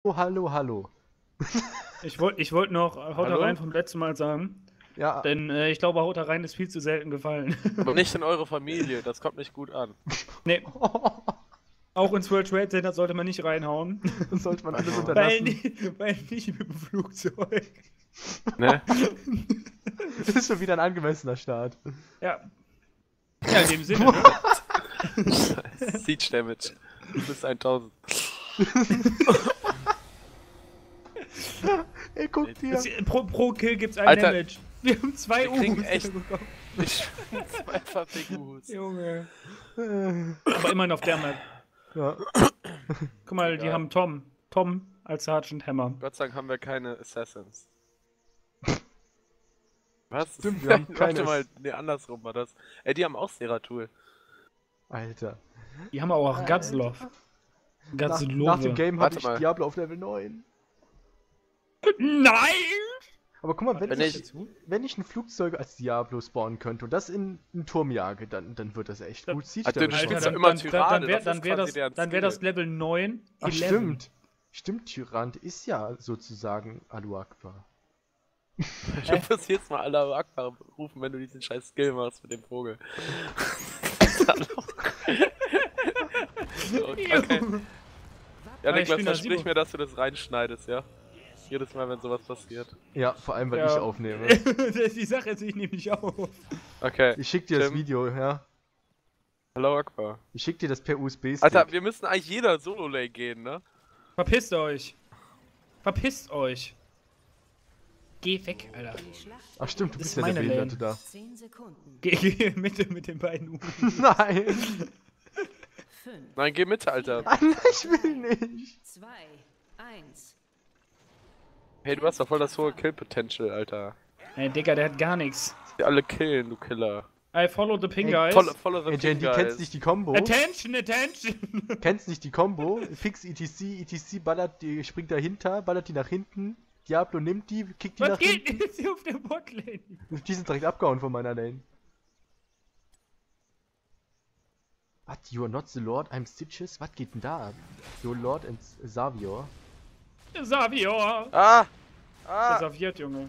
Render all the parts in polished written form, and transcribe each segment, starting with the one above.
Oh, hallo, hallo. Ich wollte noch Haut Hallo? rein vom letzten Mal sagen. Ja, Denn ich glaube, Haut rein ist viel zu selten gefallen. Aber nicht in eure Familie, das kommt nicht gut an. Nee, auch ins World Trade Center sollte man nicht reinhauen. das sollte man alles Weil unterlassen. Weil nicht mit dem Flugzeug. Ne? Das ist schon wieder ein angemessener Start. Ja. Ja, in dem Sinne, ne? Siege Damage. Bis 1000. Ey, guckt hier. Pro Kill gibt's ein Alter, Damage. Wir haben zwei wir kriegen Uhus echt- bekommen. Ich zwei Verfickung. Junge. Aber immerhin auf der Map. Ja. Guck mal, die Ja. haben Tom. Tom als Sergeant Hammer. Gott sei Dank haben wir keine Assassins. Was? Stimmt, wir haben keine Warte mal, ne, andersrum war das. Ey, die haben auch Seratul. Alter. Die haben auch Gazlov. Nach dem Game habe Warte ich mal. Diablo auf Level 9. Nein! Aber guck mal, wenn Wenn ich ein Flugzeug als Diablo spawnen könnte und das in einen Turm jage, dann wird das echt gut. Siege Alter, du Damage spielst machen. doch immer Tyrande, das dann ist wäre quasi deren das, wär das Skill. Level 9. Ach, 11. stimmt. Stimmt, Tyrant ist ja sozusagen Alu Akbar. Ich hoffe, dass jetzt mal alle Akbar rufen, wenn du diesen scheiß Skill machst mit dem Vogel. Okay. Ja, Ah, ich Niklas, bin da versprich 7. mir, dass du das reinschneidest, ja? Jedes Mal, wenn sowas passiert. Ja, vor allem, weil Ja. ich aufnehme. Die Sache ist, ich nehme nicht auf. Okay. Ich schick dir das Tim. Video, ja. Hallo Akbar. Ich schick dir das per USB-Stick. Alter, wir müssen eigentlich jeder Solo-Lane gehen, ne? Verpisst euch. Verpisst euch. Geh weg, Alter. Ach stimmt, du Das bist ist ja der meine Behinderte Lane. da. 10 Sekunden. Geh mit den beiden Uhren. Nein! 5, Nein, geh mit, Alter. Nein, ich will nicht! 2, 1. Hey, du hast doch voll das hohe Kill-Potential, Alter. Ey, Digga, der hat gar nichts. Die alle killen, du Killer. I follow the ping, Ey, guys. Follow the Ey, King, JD, guys. kennst nicht die Combo? Attention, attention! Kennst nicht die Combo? Fix ETC ballert die, springt dahinter, ballert die nach hinten. Diablo nimmt die, kickt die Was nach geht hinten. jetzt hier auf der Botlane? Die sind direkt abgehauen von meiner Lane. What? You are not the Lord, I'm Stitches? Was geht denn da ab? Your Lord and Savior? Savior! Ah! Der Ah! Saviert, Junge.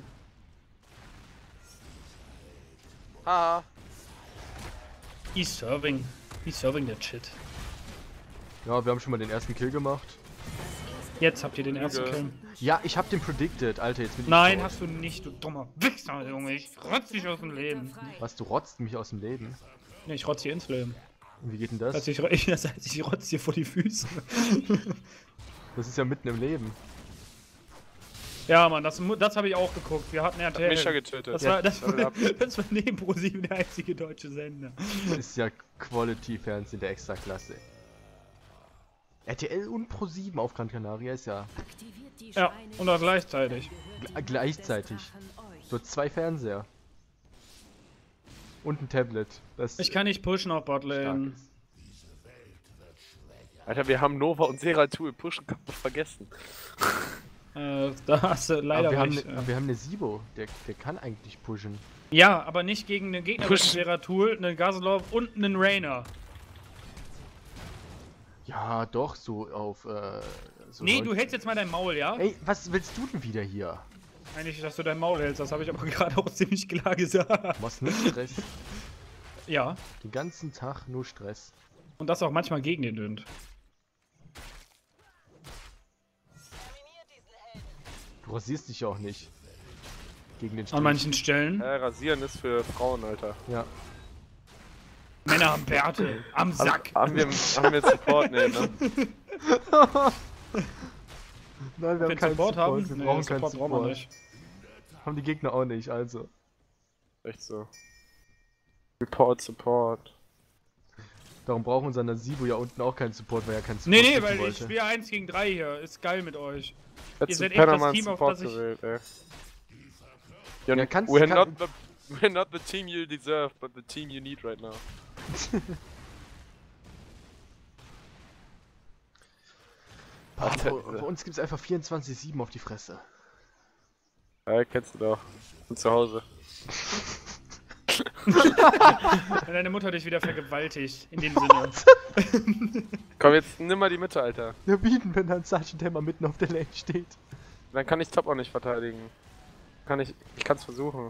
Ah! He's serving that shit. Ja, wir haben schon mal den ersten Kill gemacht. Jetzt habt ihr den ersten Lüge. Kill. Ja, ich hab den predicted, Alter, jetzt bin ich Nein, tot. hast du nicht, du dummer Wichser, Junge. Ich rotz dich aus dem Leben. Was, du rotzt mich aus dem Leben? Nee, ich rotz hier ins Leben. Und wie geht denn Das das? heißt, ich rotz dir vor die Füße. Das ist ja mitten im Leben. Ja, Mann, das habe ich auch geguckt. Wir hatten Hat RTL. mich ja getötet. Das war, das, Level up. das war neben ProSieben der einzige deutsche Sender. Das ist ja Quality-Fernsehen der Extraklasse. RTL und Pro7 auf Gran Canaria ist ja Aktiviert die Ja, Schreine. und auch gleichzeitig. gleichzeitig. So 2 Fernseher. Und ein Tablet. Das Ich kann nicht pushen auf stark Botlane. ist. Alter, wir haben Nova und Seratul pushen kaputt vergessen. Da hast du leider Aber recht. wir haben eine Sibo, der kann eigentlich pushen. Ja, aber nicht gegen den Gegner mit Push. Seratul, einen Gazelov und einen Rainer. Ja, doch, so auf. So Nee, Leute- du hältst jetzt mal dein Maul, ja? Ey, was willst du denn wieder hier? Eigentlich, dass du dein Maul hältst, das habe ich aber gerade auch ziemlich klar gesagt. Was nur Stress. Ja, Den ganzen Tag nur Stress. und das auch manchmal gegen den Wind. Du rasierst dich ja auch nicht. Gegen den An Strich. manchen Stellen. Rasieren ist für Frauen, Alter. Ja. Männer am Bärte, am Sack. Haben wir Support? Nee, ne? Nein, wir Wenn Support haben? Wir Nee, brauchen keinen Support brauchen wir nicht. Haben die Gegner auch nicht, also. Echt so. Support. Darum brauchen unser Nasibo ja unten auch keinen Support, weil er keinen Support Nee, drücken weil ich wollte. spiele 1 gegen 3 hier. Ist geil mit euch. Hättest seid du echt das Panama Team, auf Support das ich- gewählt, ey. Ja, kannst- we're, kann- we're not the team you deserve, but the team you need right now. Boah, bei uns gibt's einfach 24/7 auf die Fresse. Ja, kennst du doch. Von zu Hause. Wenn deine Mutter dich wieder vergewaltigt, in dem Sinne. Komm, jetzt nimm mal die Mitte, Alter. Wir bieten, wenn dann Sergeant Hammer mitten auf der Lane steht. Dann kann ich Top auch nicht verteidigen. Ich kann's versuchen.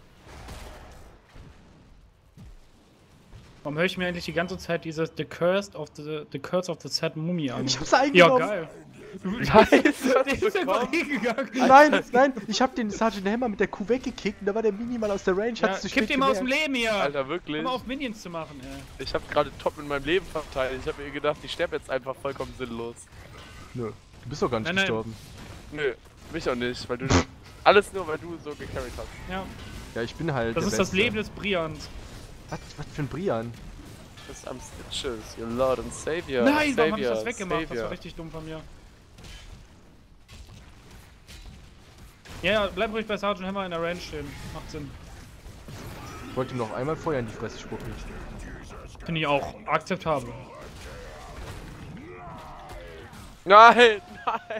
Warum höre ich mir eigentlich die ganze Zeit dieses The Curse of the Sad Mummy an? Ich hab's Ja, eingenommen. geil. Nice, Der ist einfach hingegangen. Nein, ich hab den Sergeant Hammer mit der Kuh weggekickt und da war der Mini mal aus der Range. Ja, Hat's zu kipp spät den mal aus dem gemerkt. Leben hier. Alter, Hör wirklich. mal auf Minions zu machen, ey. Ich hab gerade Top in meinem Leben verteidigt. Ich hab mir gedacht, ich sterbe jetzt einfach vollkommen sinnlos. Nö, du bist doch gar nicht Nein, nein. gestorben. Nö, mich auch nicht, weil du... Alles nur, weil du so gecarried hast. Ja, Ja, ich bin halt das der ist das Beste. Leben des Brians. Was für ein Brian? Das ist am Stitches, your Lord and Savior. Nein, warum hab ich Savior, das weggemacht? Das Savior. war richtig dumm von mir. Ja, bleib ruhig bei Sergeant Hammer in der Range stehen. Macht Sinn. Ich wollte ihm noch einmal Feuer in die Fresse spucken. Finde ich auch akzeptabel. Nein, nein!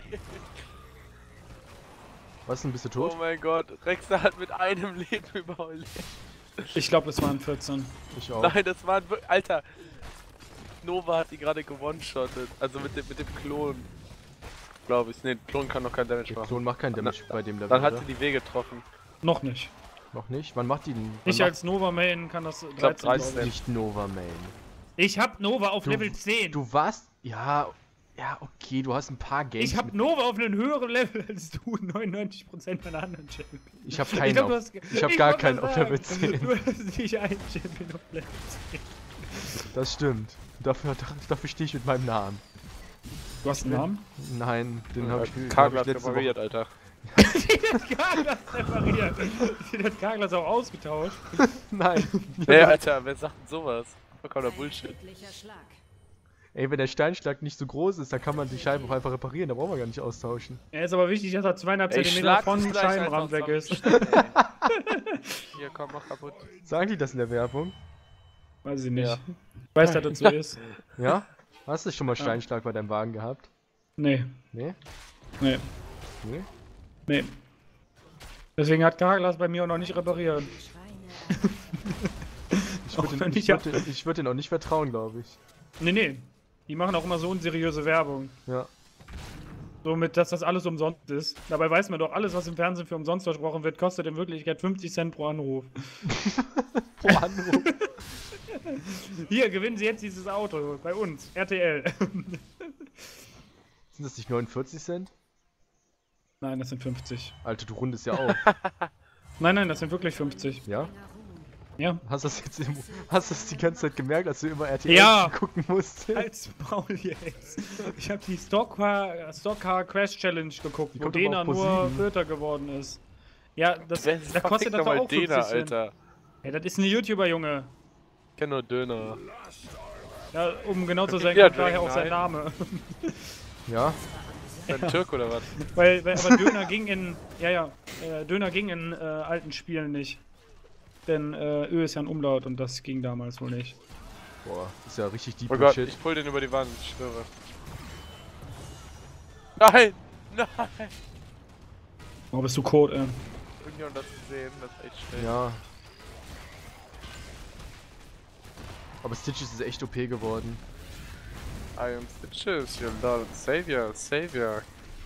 Was denn, bist du tot? Oh mein Gott, Rexer hat mit einem Leben überlebt. Ich glaube, es waren 14. Ich auch. Nein, das war ein... Alter! Nova hat die gerade gewone-shottet. Also mit dem Klon. Glaube ich. Ne, Klon kann noch kein Damage Der machen. Klon macht keinen Damage bei dem Level, Dann hat oder? sie die Wege getroffen. Noch nicht. Noch nicht? Wann macht die denn? Ich als Nova Main kann das 13, glaub, glaub 13. ich. Nicht Nova Main. Ich hab Nova auf Du- Level 10. Du warst... Ja, okay, du hast ein paar Games Ich hab mit... Nova auf einem höheren Level als du 99% meiner anderen Champions. Ich hab Ich keinen glaub, du auf... hast- Ich hab gar wollte keinen gerade auf Level sagen, 10. Du hast nicht einen Champion auf Level 10. Das stimmt. Dafür stehe ich mit meinem Namen. Du hast einen Namen? Nein, den habe ich, Kagler hab ich letzte Woche... repariert, Alter. Den hat Karglas repariert. Den hat Karglas auch ausgetauscht. Nein. Nee, Alter, wer sagt denn sowas? Vollkommener Bullshit. Feindlicher Schlag. Ey, wenn der Steinschlag nicht so groß ist, dann kann man die Scheibe auch einfach reparieren. Da brauchen wir gar nicht austauschen. Er ist aber wichtig, dass er 2,5 Ey, cm schlag von dich gleich Scheibenrand einfach weg ist. zusammen. Hier, komm, mach kaputt. Sagen die das in der Werbung? Weiß ich nicht. Ja. Ich weiß, dass das so ist. Ja? Hast du schon mal Steinschlag bei deinem Wagen gehabt? Nee. Nee? Nee. Nee? Nee. Deswegen hat Karglas bei mir auch noch nicht repariert. Schweine. Ich Auch würde wenn den, ich ja- würd den auch nicht vertrauen, glaube ich. Nee. Die machen auch immer so unseriöse Werbung. Ja. Somit, dass das alles umsonst ist. Dabei weiß man doch, alles, was im Fernsehen für umsonst versprochen wird, kostet in Wirklichkeit 50 Cent pro Anruf. Pro Anruf. Hier, gewinnen Sie jetzt dieses Auto. Bei uns. RTL. Sind das nicht 49 Cent? Nein, das sind 50. Alter, du rundest ja auf. Nein, das sind wirklich 50. Ja? Ja. Hast du das die ganze Zeit gemerkt, als du immer RTL Ja. gucken musstest? Als Maul jetzt. Ich habe die Stockcar Crash Challenge geguckt, Die wo kommt aber Dena auf Pro nur 7. Vierter geworden ist. Ja, da kostet das Verfick doch nochmal auch 50 Dena, Cent. Alter. Ja, das ist ein YouTuber, Junge. Ich kenn nur Döner. Ja, um genau zu sein, Ja, kommt daher auch sein Dragon Name. Ja? Ein Türk oder was? Aber Döner ging in. Döner ging in alten Spielen nicht. Denn Ö ist ja ein Umlaut und das ging damals wohl nicht. Boah, ist ja richtig deep Oh Gott, Shit. ich pull den über die Wand, ich schwöre. Nein! Nein! Oh, bist du Code, Irgendjemand das gesehen, das ist echt schlecht. Ja. Aber Stitches ist echt OP geworden. I am Stitches, your Lord and Savior, Savior.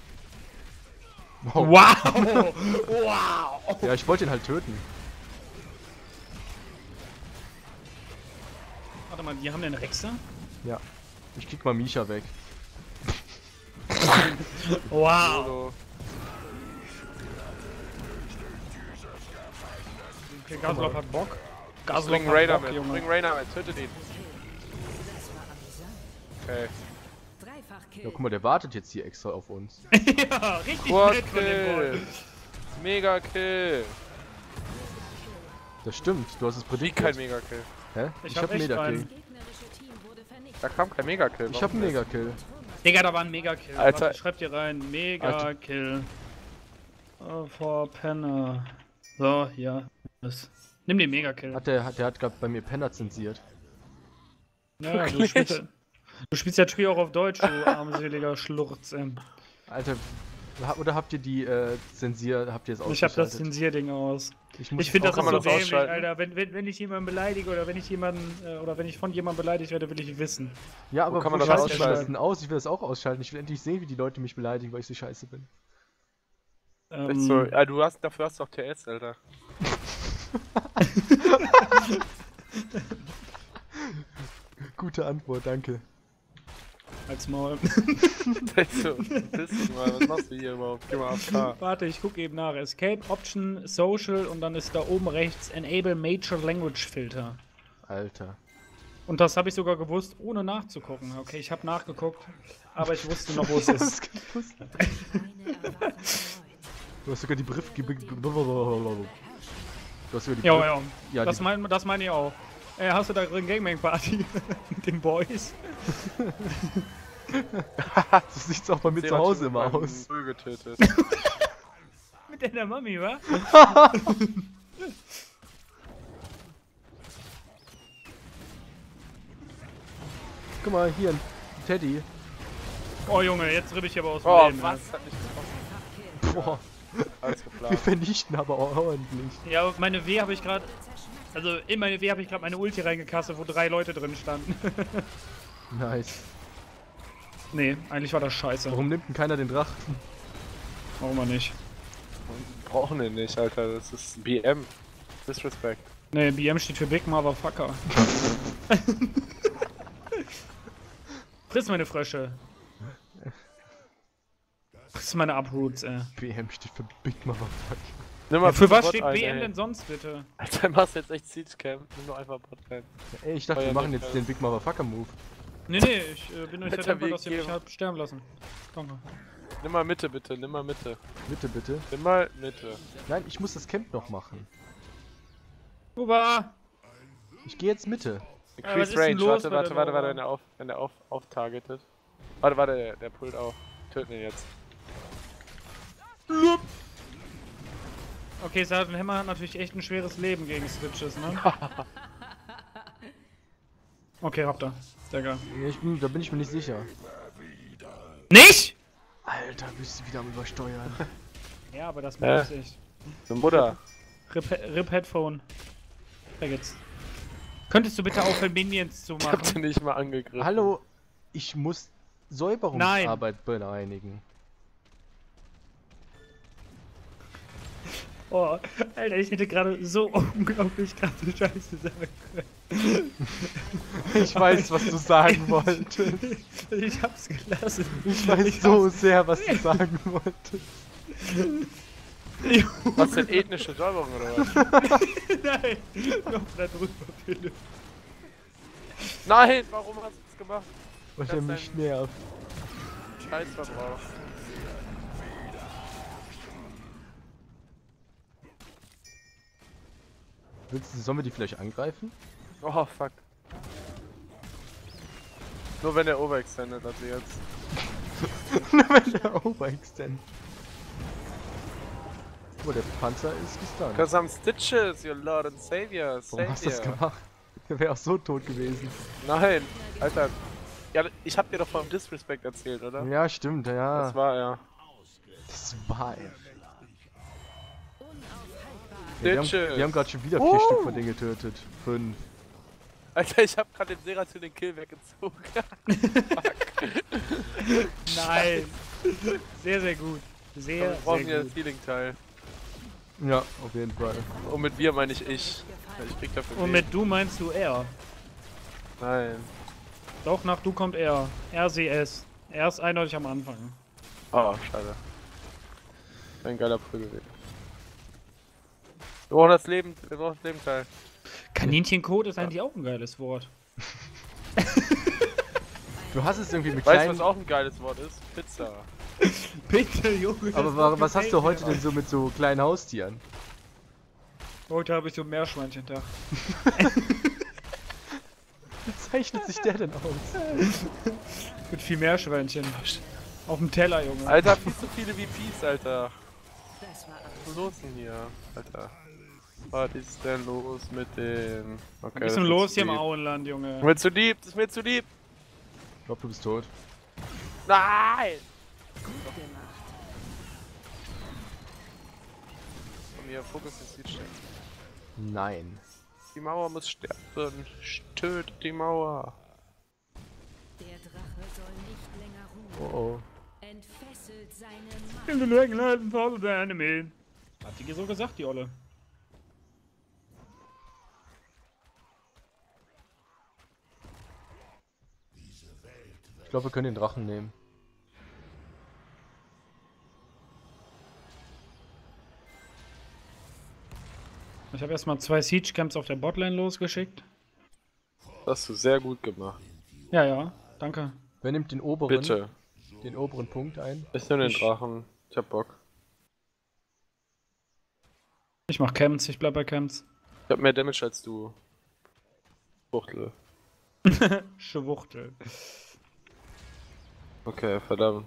Wow. Wow! Wow! Ja, ich wollte ihn halt töten. Warte mal, die haben den Rexer? Ja. Ich krieg mal Misha weg. Wow! Solo. Okay, Gaslop hat Bock. Gaslop Bring hat Raider Bock, mit, Junge. bring Raider mit, tötet ihn. Das war amüsant. Okay. Dreifachkill. Ja, guck mal, der wartet jetzt hier extra auf uns. Ja, richtig nett von dem Quad-Kill! Boy. Mega-Kill! Das stimmt, du hast es Wie prädiktiert. kein Mega-Kill? Hä? Ich Ich hab hab einen echt Mega-Kill. einen. Gegnerische Team wurde vernichtet. Da kam kein Mega-Kill. Ich hab einen warum nicht? Mega-Kill. Digga, da war ein Mega-Kill. Alter. Warte, schreibt hier rein. Mega-Kill. For Penner. So, ja. Nimm den Mega-Kill. Der hat gerade bei mir Penner zensiert. Ja, du spielst ja Spiel auch auf Deutsch, du armseliger Schlurz. Alter, Oder habt ihr die Zensier, habt ihr es Ich hab das ausgeschaltet? Zensierding aus. muss Ich finde auch- das kann ist man so das dämlich, ausschalten? Alter. Wenn ich jemanden beleidige oder wenn ich von jemandem beleidigt werde, will ich wissen. Ja, aber kann man wo das schaltet ihr das ausschalten? denn aus? Ich will das auch ausschalten. Ich will endlich sehen, wie die Leute mich beleidigen, weil ich so scheiße bin. Echt so. Ja, dafür hast du auch TS, Alter. Gute Antwort, danke. Als Maul. Echt so. Das ist mal, was machst du hier überhaupt? Geh mal AFK. Warte, ich gucke eben nach. Escape, Option, Social und dann ist da oben rechts Enable Major Language Filter. Alter. Und das habe ich sogar gewusst, ohne nachzugucken. Okay, ich habe nachgeguckt, aber ich wusste noch, wo es ist. Eine Erwartung erneut. Du hast sogar die Brief... Du hast sogar die Ja, Brief- ja. Ja, Das die- meine ich auch. Hast du da drin Gangbang Party mit den Boys? So sieht's auch bei mir zu Hause immer aus. Müll getötet. Mit deiner Mami, wa? Guck mal, hier ein Teddy. Oh Junge, jetzt ribb ich aber aus dem Oh, Leben. was? Ne? Hat mich getroffen. Boah, Alles wir geplant. vernichten aber ordentlich. Ja, meine W habe ich gerade. Also in meine W habe ich gerade meine Ulti reingekastet, wo 3 Leute drin standen. Nice. Nee, eigentlich war das scheiße. Warum nimmt denn keiner den Drachen? Warum auch nicht? Wir brauchen den nicht, Alter. Das ist BM. Disrespect. Nee, BM steht für Big Motherfucker. Friss meine Frösche. Friss meine Uproots, ey. BM steht für Big Motherfucker. Nimm Ja, für bitte was Bot steht ein, BM ey. denn sonst bitte? Alter, machst jetzt echt Siege Camp. Nimm doch einfach Bot rein. Ey, ich dachte, wir Feuer machen nicht, jetzt Alter. den Big Motherfucker Move. Nee, ich bin euch sehr Alter, dankbar, wir dass ihr mich geben- habt sterben lassen. Danke. Nimm mal Mitte, bitte. Nimm mal Mitte. Bitte, bitte. Nimm mal Mitte. Nein, ich muss das Camp noch machen. Wo war? Ich gehe jetzt Mitte. Ja, was Increase ist denn Range. los Warte, bei warte, der warte, Nova? warte, wenn er auftargetet. Warte, der pullt auf. Töten ihn jetzt. Okay, Sergeant Hammer hat natürlich echt ein schweres Leben gegen Switches, ne? Okay, habt ihr. Sehr geil. Ja, da bin ich mir nicht sicher. Nicht? Alter, bist du wieder am Übersteuern. Ja, aber das weiß ich. So Mutter. Rip Headphone. Vergiss. Könntest du bitte aufhören, Minions zu Ich hab machen? den nicht mal angegriffen. Hallo, ich muss Säuberungsarbeit bereinigen. Oh, Alter, ich hätte gerade so unglaublich krasse Scheiße sagen können. Ich weiß, was du sagen wolltest. Ich hab's gelassen. Ich weiß so sehr, was du sagen wolltest. Was denn ethnische Säuberung oder was? Nein, noch da drüber, Philipp. Nein, warum hast du das gemacht? Weil Das er ist mich ein- nervt. Scheißverbrauch. Sollen wir die vielleicht angreifen? Oh, fuck. Nur wenn der overextended, also jetzt. Nur wenn der overextend. Oh, der Panzer ist gestunt. Cause I'm Stitches, your Lord and Savior. Warum hast du das Savior. gemacht? Der wäre auch so tot gewesen. Nein, Alter. Ja, ich hab dir doch vom Disrespect erzählt, oder? Ja, stimmt, ja. Das war er. Das war er. Stitches. Wir haben gerade schon wieder 4 Stück von denen getötet. 5. Alter, ich hab gerade dem Seratul den Kill weggezogen. Nein. Sehr, sehr gut. Sehr, Wir brauchen sehr hier gut. das Healing-Teil. Ja, auf jeden Fall. Und mit wir meine ich. Ich krieg dafür Und weh. mit du meinst du er. Nein. Doch, nach du kommt er. RCS. Er ist eindeutig am Anfang. Oh, schade. Ein geiler Prügelweg. Wir brauchen das Lebenteil. Kaninchencode ist eigentlich auch ein geiles Wort. Du hast es irgendwie mit Weißt du, kleinen... was auch ein geiles Wort ist? Pizza. Bitte, Junge. Aber was hast du heute denn so mit so kleinen Haustieren? Heute habe ich so Meerschweinchen-Tag. Wie zeichnet sich der denn aus? Mit viel Meerschweinchen. Auf dem Teller, Junge. Alter, viel zu viele VPs, Alter. Das war Was ist los denn hier? Alter. Was ist denn los mit den... Okay, Was ist denn los hier im Auenland, Junge? Ist mir zu lieb, das ist mir zu lieb. Ich glaube, du bist tot. Nein! gut gemacht. mir. Fokus ist die Stelle. Nein. Die Mauer muss sterben. Tötet die Mauer. Der Drache soll nicht länger Oh ruhen. oh. Entfesselt seine In Macht. the Gelegenheiten follow the enemy. Hat die so gesagt, die Olle. Ich glaube, wir können den Drachen nehmen. Ich habe erstmal 2 Siege Camps auf der Botlane losgeschickt. Das hast du sehr gut gemacht. Ja, ja, danke. Wer nimmt den oberen? Bitte. Den oberen Punkt ein? Ich nehme den Ich- Drachen. Ich hab Bock. Ich mach Camps, ich bleib bei Camps. Ich hab mehr Damage als du. Fuchtel. Schwuchtel. Okay, verdammt.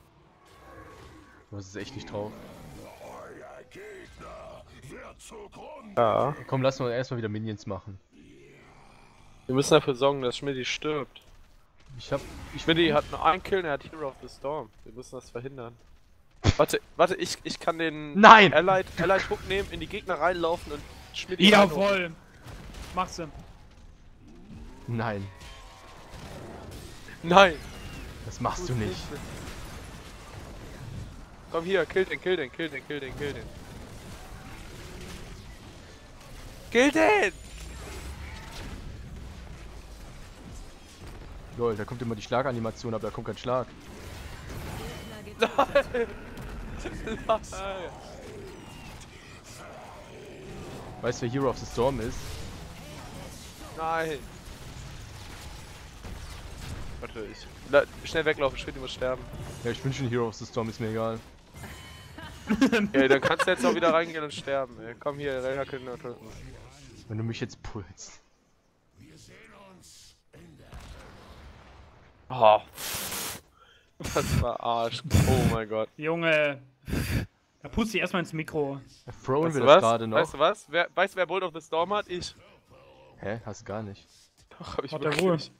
Du hast es echt nicht drauf. Ja. Komm, lass uns erstmal wieder Minions machen. Wir müssen dafür sorgen, dass Schmidti stirbt. Schmidti hat nur einen Kill und er hat Hero of the Storm. Wir müssen das verhindern. Warte, ich kann den Nein! Allied Hook nehmen, in die Gegner reinlaufen und Schmidti reinholen. Jawohl! Mach's du. Nein, Nein! das machst du nicht. Komm hier, kill den. Kill den! Lol, da kommt immer die Schlaganimation, aber da kommt kein Schlag. Weißt du, wer Hero of the Storm ist? Nein! Warte, schnell weglaufen, Schmidti muss sterben. Ja, ich bin schon Hero of the Storm, ist mir egal. Ja, dann kannst du jetzt auch wieder reingehen und sterben, ey. Komm hier, Rainer können wir töten. Wenn du mich jetzt pulst. Oh. Das war Arsch. Oh mein Gott. Junge. Da pust dich erstmal ins Mikro. Throwen Weißt wir du das was? gerade noch? Weißt du was? Weißt du, wer Bolt of the Storm hat? Ich. Hä? Hast du gar nicht. Doch, hab ich Hat er wirklich.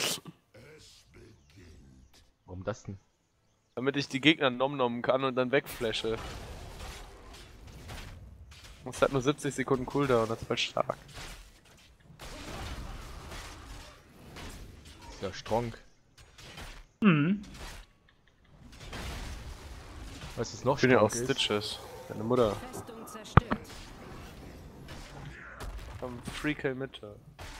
Warum das denn? Damit ich die Gegner nommen kann und dann wegflashe. Das hat nur 70 Sekunden Cooldown, das ist voll stark. Ist ja strong. Mhm. Weißt du, was noch Ich bin ja strong auch ist? Stitches. Deine Mutter. Festung zerstört. Am Freakill Mitte.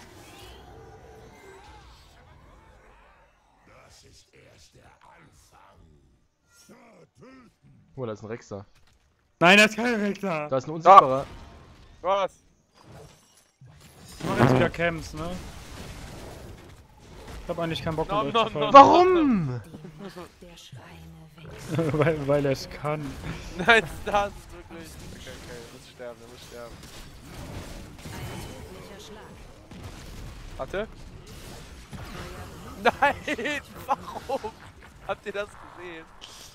Oh, da ist ein Rexer. Nein, das ist kein Rechter. Da ist ein unsichtbarer. Was? Ich mach jetzt wieder Camps, ne? Ich hab eigentlich keinen Bock mehr Nom, euch zu nom, folgen. nom. Warum? Die Macht der Schweine wächst. weil er es kann. Nein, das wirklich. Okay, er muss sterben. Ein tödlicher Schlag. Warte. Nein, warum? Habt ihr das gesehen?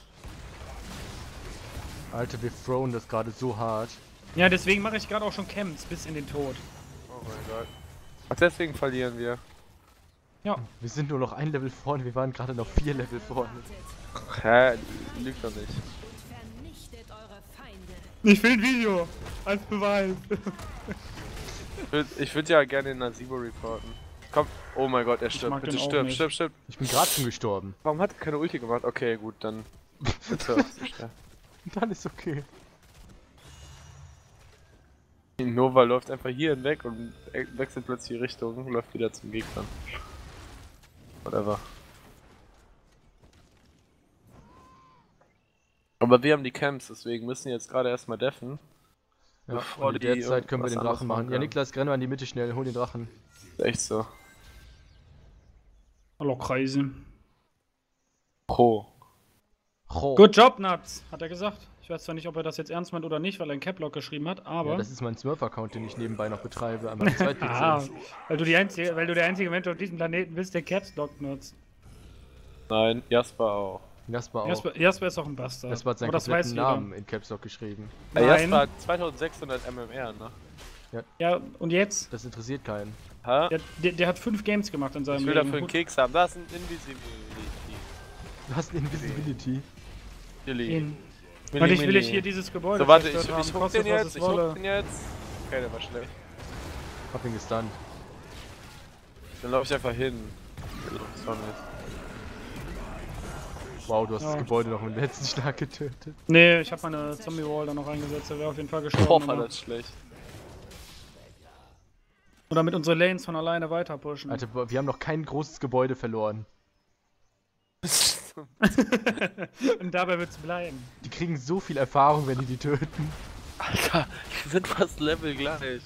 Alter, wir throwen das gerade so hart. Ja, deswegen mache ich gerade auch schon Camps bis in den Tod. Oh mein Gott. Ach, deswegen verlieren wir. Ja. Wir sind nur noch ein Level vorne, wir waren gerade noch 4 Level vorne. Hä? Lügt doch nicht. Vernichtet eure Feinde. Ich will ein Video als Beweis. Ich würd ja gerne den Nazibo reporten. Komm. Oh mein Gott, er mag stirbt. Bitte den auch stirb. nicht. Ich bin gerade schon gestorben. Warum hat er keine Ulti gemacht? Okay, gut, dann. Bitte auf zu sterben. Dann ist okay. Nova läuft einfach hier hinweg und wechselt plötzlich die Richtung und läuft wieder zum Gegner. Whatever. Aber wir haben die Camps, deswegen müssen wir jetzt gerade erstmal deffen. Ja, Bevor und in die der Zeit können wir irgendwas den anderes Drachen machen. machen Ja, können. Niklas, renn mal in die Mitte schnell, hol den Drachen. Ist echt so. Hallo, crazy. Pro. Oh. Good job, Nuts, hat er gesagt. Ich weiß zwar nicht, ob er das jetzt ernst meint oder nicht, weil er einen Caplock geschrieben hat, aber... Ja, das ist mein Smurf-Account, den ich nebenbei noch betreibe, an meinem Zweit-PC. Ah, weil du der einzige Mensch auf diesem Planeten bist, der Capslock nutzt. Nein, Jasper auch. Jasper auch. Jasper ist auch ein Bastard. Jasper hat seinen Aber das weiß kompletten jeder. Namen in Caps Lock geschrieben. Ja, Nein. Jasper hat 2600 MMR, ne? Ja, und jetzt? Das interessiert keinen. Hä? Der hat 5 Games gemacht in seinem Ich will Leben. dafür einen Keks haben. Da ist ein Invisibility. Du hast eine Invisibility. Chili. Und ich will jetzt hier dieses Gebäude So, warte, ich zerstört haben, hook kostet, den was jetzt, es wolle. Okay, der war schlecht. Hab ihn gestunt. Dann lauf ich einfach hin. Das war nicht. Wow, du hast Ja. das Gebäude noch im letzten Schlag getötet. Nee, ich hab meine Zombie-Wall da noch eingesetzt, der wäre auf jeden Fall Boah, gestorben. war aber- das schlecht. Oder mit unsere Lanes von alleine weiter pushen. Alter, wir haben noch kein großes Gebäude verloren. Und dabei wird's bleiben. Die kriegen so viel Erfahrung, wenn die töten. Alter, wir sind fast Level gleich.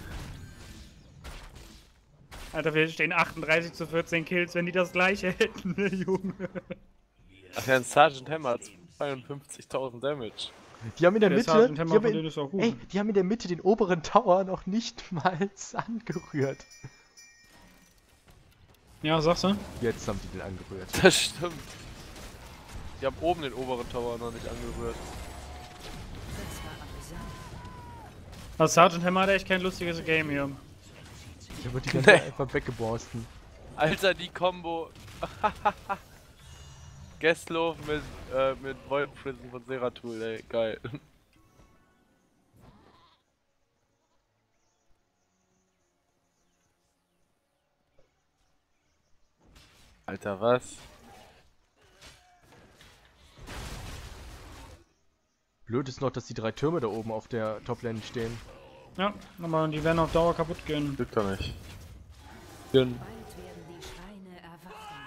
Alter, wir stehen 38 zu 14 Kills, wenn die das gleiche hätten, ne, Junge. Ach ja, ein Sergeant Hammer hat 52.000 Damage. Die haben in der Der Mitte, Sergeant die Hammer haben von denen ist auch gut. ey, die haben in der Mitte den oberen Tower noch nicht mal angerührt. Ja, sagst du? Jetzt haben die den angerührt. Das stimmt. Die haben oben den oberen Tower noch nicht angerührt. Das war amüsant. Also Sergeant Hammer hat echt kein lustiges Game hier. Der wird die ganze Zeit einfach weggeborsten. Alter, die Combo. Gastlove mit Void Prison von Seratul, ey, geil. Alter, was? Blöd ist noch, dass die 3 Türme da oben auf der Toplane stehen. Ja, aber die werden auf Dauer kaputt gehen. Glück doch nicht. Bald werden die Schreine erwachen.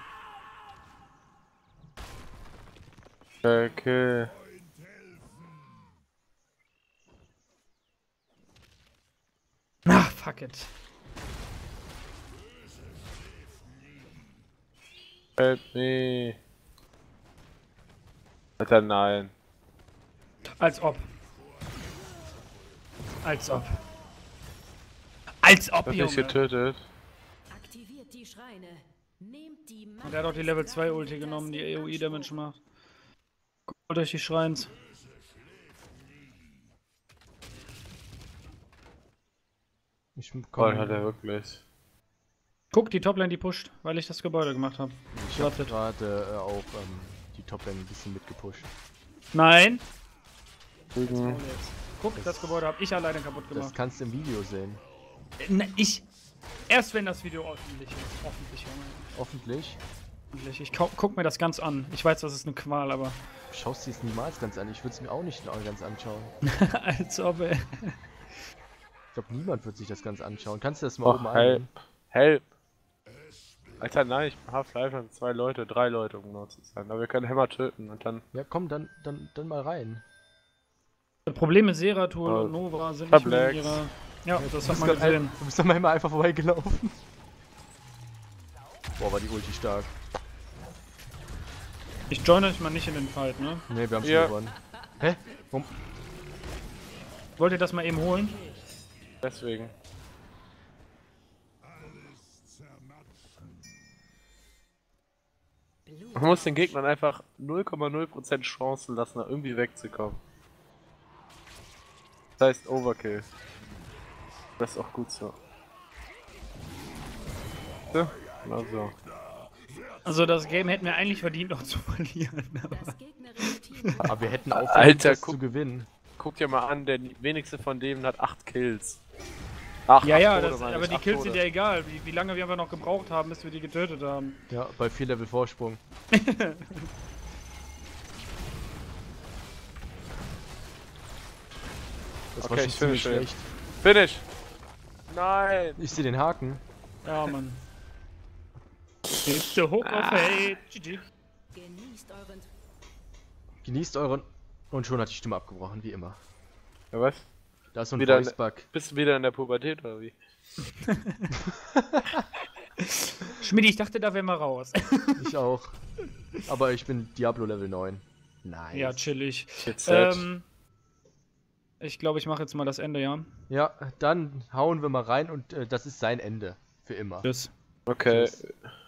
Okay. Ach, fuck it. Help me. Alter, nein. Als ob. Als ob. Als ob, Hab mich Junge. getötet. Aktiviert die Schreine. Nehmt die Macht. Und der hat auch die Level 2 Ulti genommen, die AoE Damage macht. Guck durch die Schreins. Ich Voll hat er wirklich. Guck, die Toplane, die pusht, weil ich das Gebäude gemacht habe. Ich hab gerade auch die Toplane ein bisschen mitgepusht. Nein! Mhm. Guck, das Gebäude habe ich alleine kaputt Das gemacht. kannst du im Video sehen. Ich. Erst wenn das Video öffentlich ist. Hoffentlich, Junge. Hoffentlich. Hoffentlich. Ich guck mir das ganz an. Ich weiß, das ist eine Qual, aber. Du schaust dir es niemals ganz an. Ich würde es mir auch nicht ganz anschauen. Als ob, ey. Ich glaube, niemand wird sich das ganz anschauen. Kannst du das mal oben Oh, angehen? help. Help. Alter, nein, ich bin Half-Life und 2 Leute, 3 Leute, um genau zu sein. Aber wir können Hammer töten und dann. Ja, komm, dann mal rein. Das Problem mit Seratul Oh. und Nova sind nicht mehr in Fablex. ihrer. Ja, das Du hat bist man grad gesehen. Du bist dann mal einfach vorbeigelaufen. Boah, war die Ulti stark. Ich joine euch mal nicht in den Fight, ne? Ne, wir haben schon Ja. gewonnen. Hä? Warum? Wollt ihr das mal eben holen? Deswegen. Man muss den Gegnern einfach 0,0% Chancen lassen, da irgendwie wegzukommen. Das heißt Overkill. Das ist auch gut so. So, genau so. Also das Game hätten wir eigentlich verdient, noch zu verlieren. Aber Das gegnerische Team Aber wir hätten auch Alter, das guck- zu gewinnen. Guck dir mal an, der wenigste von denen hat 8 Kills. Ach, ja, 8 ja, Tode, das, meine aber ich, die 8 Kills Tode. sind ja egal. Wie lange wir einfach noch gebraucht haben, bis wir die getötet haben. Ja, bei 4 Level Vorsprung. Das war Okay, schon ich ziemlich finish schlecht. Finish! Nein! Ich sehe den Haken. Ja, Mann. It's the hook of hate. GG. genießt euren Genießt euren... Und schon hat die Stimme abgebrochen, wie immer. Ja, was? Da ist so ein Wieder Voice-Bug. Bist du wieder in der Pubertät oder wie? Schmidti, ich dachte, da wären wir raus. Ich auch. Aber ich bin Diablo Level 9. Nice. Ja, chillig. Jetzt Ich glaube, ich mache jetzt mal das Ende, ja. Ja, dann hauen wir mal rein und das ist sein Ende. Für immer. Tschüss. okay. Tschüss.